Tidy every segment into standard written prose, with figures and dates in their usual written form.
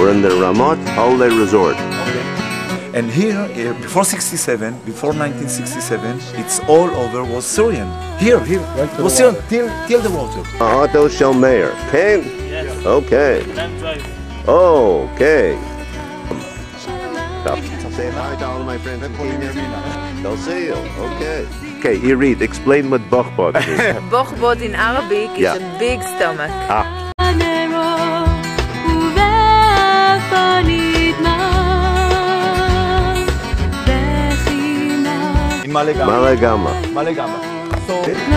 We're in the Ramot Holiday Resort. And here, before 67, before 1967, it's all over was Syrian. Here, it was Syrian till the water. Otto Shellmeyer. Kane? Yes. Okay. Okay. Say hi to all of my friends in Kenya. They'll see you. Okay. Okay, Irit, explain what bochbod is. Bochbod in Arabic is Yeah. a big stomach. Ah. Malegama. Malegama. So,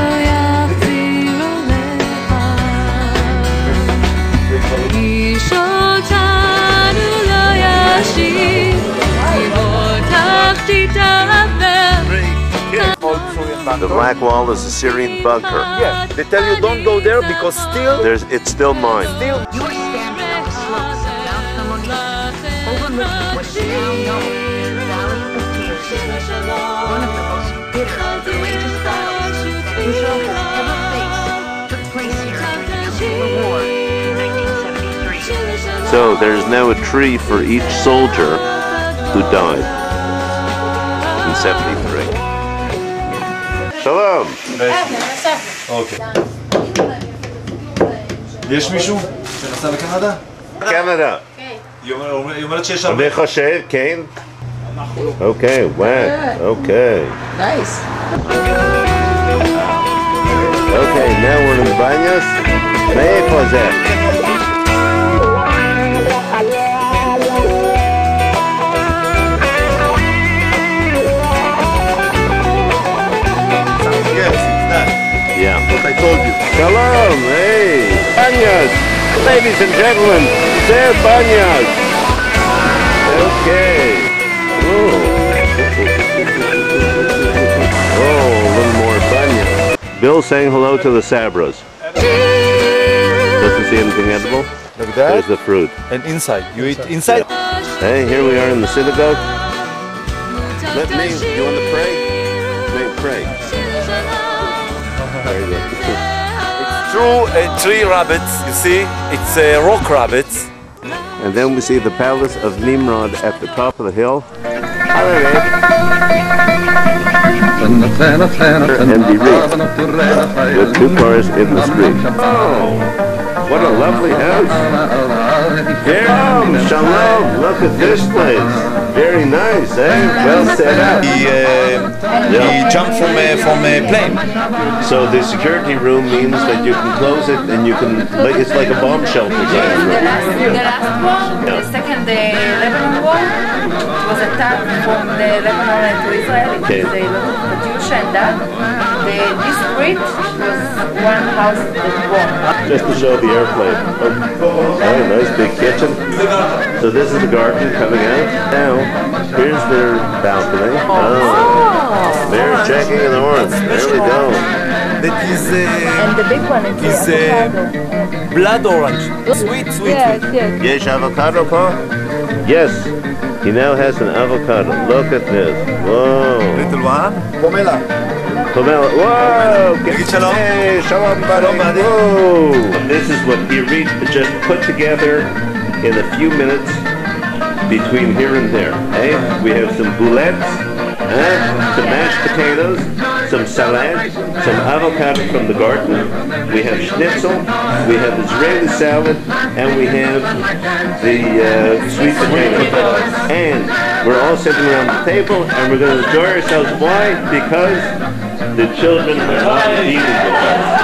The Black Wall is a Syrian bunker. yeah, they tell you don't go there because still, It's still mine. You are standing on the slopes of Mount Hermon, overlooking what is now known as the Valley of Tears, one of the most bitter and courageous battles that Israel has ever faced took place here during the Yom Kippur War in 1973. So there's now a tree for each soldier who died in 73. Shalom. אוקיי. יש מישהו שנסע לקנדה? Canada. היא אומרת שיש הרבה. אני חושב, כן? Okay, wow. Okay. Nice. Okay, now we're in Banyas. מאיפה זה? Yeah. What I told you. Shalom, hey, Banyas, ladies and gentlemen, they're Banyas. Okay. Oh, a little more Banyas. Bill saying hello to the Sabras. Doesn't see anything edible? Like There's that? the fruit. And inside. You eat inside? Hey, here we are in the synagogue. Let me, you want to pray? Let me pray. Very good. True tree rabbits, you see? It's rock rabbits. And then we see the palace of Nimrod at the top of the hill. And be rich with two cars in the street. Oh, what a lovely house. Shalom, look at this place. Very nice, eh? Well set up. He jumped from a plane. So the security room means that you can close it and you can, it's like a bomb shelter kind of room. The last war, the second Lebanon war, was attack from the Lebanon to Israel. It Okay. was a lot of Katyusha and that. This street was one house that burned. Just to show the airplane. Oh, nice big kitchen. So this is the garden coming out. Now, here's their balcony. Oh, they're checking in the horn. There we go. That is And the big one is avocado. blood orange. Sweet, sweet. Yes. Yes, avocado, Paul? Yes. He now has an avocado. Look at this. Whoa. Little one. Pomela. Pomelo. Whoa. Thank you, Shalom. Hey, shalom, buddy. Shalom, buddy. Whoa. This is what Irit just put together in a few minutes between here and there. Hey, we have some boulettes, some mashed potatoes, some salad, some avocado from the garden. We have schnitzel, we have Israeli salad, and we have the sweet potato. And we're all sitting around the table, and we're going to enjoy ourselves. Why? Because the children are not eating with us.